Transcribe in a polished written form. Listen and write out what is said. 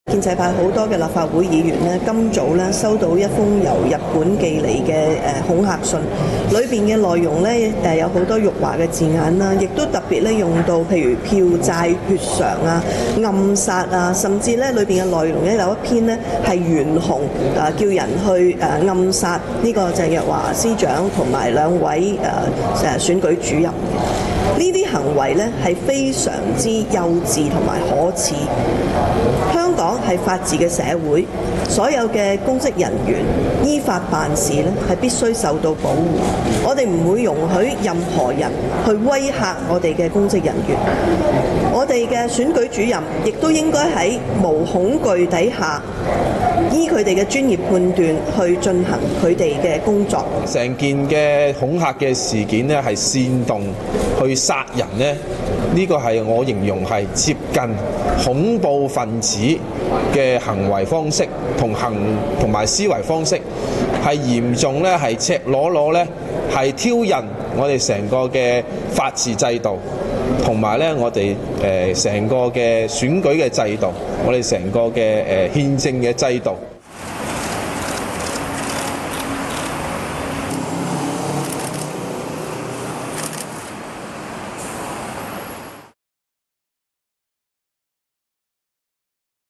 建制派好多嘅立法會議員呢，今早呢收到一封由日本寄嚟嘅恐嚇信，裏邊嘅內容呢有好多辱華嘅字眼啦，亦都特別咧用到譬如票債血償啊、暗殺啊，甚至咧裏邊嘅內容咧有一篇呢係懸紅叫人去暗殺呢個鄭若驊司長同埋兩位選舉主任。呢啲行為呢係非常之幼稚同埋可恥。香港係法治嘅社會，所有嘅公職人員依法辦事呢係必須受到保護。我哋唔會容許任何人去威嚇我哋嘅公職人員。我哋嘅選舉主任亦都應該喺無恐懼底下，依佢哋嘅專業判斷去進行佢哋嘅工作。 成件嘅恐嚇嘅事件呢係煽動去殺人呢，呢個係我形容係接近恐怖分子嘅行為方式同埋思維方式，係嚴重咧，係赤裸裸咧，係挑釁我哋成個嘅法治制度，同埋咧我哋成個嘅選舉嘅制度，我哋成個嘅憲政嘅制度。